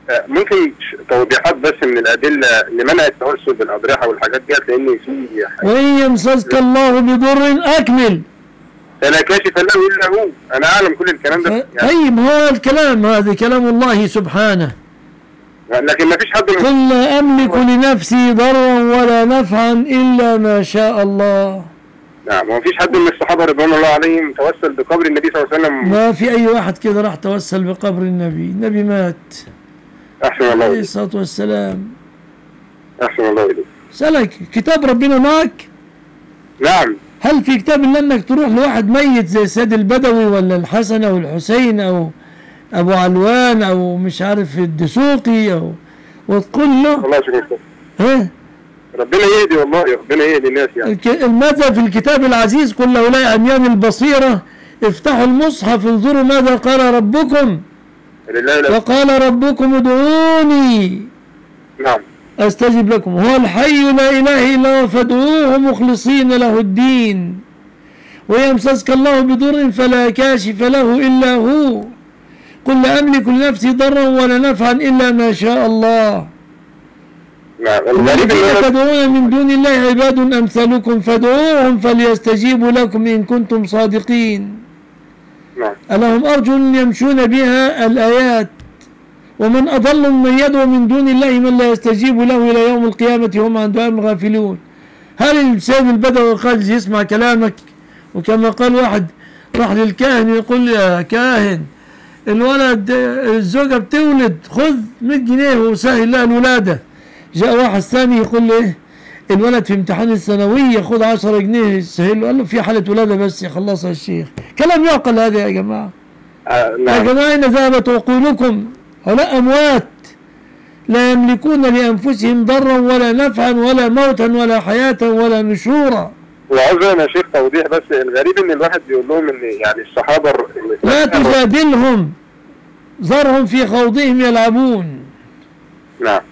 ممكن توضيحات بس من الادله لمنع التوسل بالاضرحه والحاجات ديت، لان في وان يمسسك الله بضر اكمل فلا كاشف له الا هو. انا اعلم كل الكلام ده يعني. طيب هو الكلام هذا كلام الله سبحانه، لكن ما فيش حد قل لا املك لنفسي ضرا ولا نفعا الا ما شاء الله. نعم، ما فيش حد من الصحابه رضوان الله عليهم توسل بقبر النبي صلى الله عليه وسلم. ما في اي واحد كده راح توسل بقبر النبي مات احسن الله عليه اليك. الصلاه والسلام. احسن الله اليك. سألك كتاب ربنا معك؟ نعم. هل في كتاب إلا انك تروح لواحد ميت زي سيد البدوي ولا الحسن او الحسين او ابو علوان او مش عارف الدسوقي او وتقول له والله شكرا. ها ربنا يهدي، والله ربنا يهدي الناس يعني. ماذا في الكتاب العزيز؟ قل لهؤلاء عميان البصيرة افتحوا المصحف انظروا ماذا قال ربكم وقال ربكم ادعوني نعم استجب لكم، هو الحي لا اله الا هو فادعوه مخلصين له الدين، ويمسسك الله بضر فلا كاشف له الا هو، قل لا املك لنفسي ضرا ولا نفعا الا ما شاء الله. نعم. الذين تدعون من دون الله عباد امثالكم فادعوهم فليستجيبوا لكم ان كنتم صادقين. نعم. ألهم أرجل يمشون بها الآيات، ومن أضل من يدعو من دون الله من لا يستجيب له إلى يوم القيامة وهم عن دعائهم غافلون. هل السيد البدوي قال يسمع كلامك؟ وكما قال واحد راح للكاهن يقول يا كاهن الولد الزوجة بتولد خذ 100 جنيه وسهل لها الولادة. جاء واحد ثاني يقول له الولد في امتحان الثانوية خذ 10 جنيه سهل له. قال له في حالة ولادة بس يخلصها الشيخ. كلام يعقل هذا يا جماعة؟ نعم. يا جماعة أين ذهبت عقولكم؟ هؤلاء أموات لا يملكون لأنفسهم ضرا ولا نفعا ولا موتا ولا حياة ولا نشورا. وعاوز انا شيخ توضيح بس. الغريب ان الواحد بيقول لهم ان يعني الصحابه لا تجادلهم ذرهم في خوضهم يلعبون. نعم.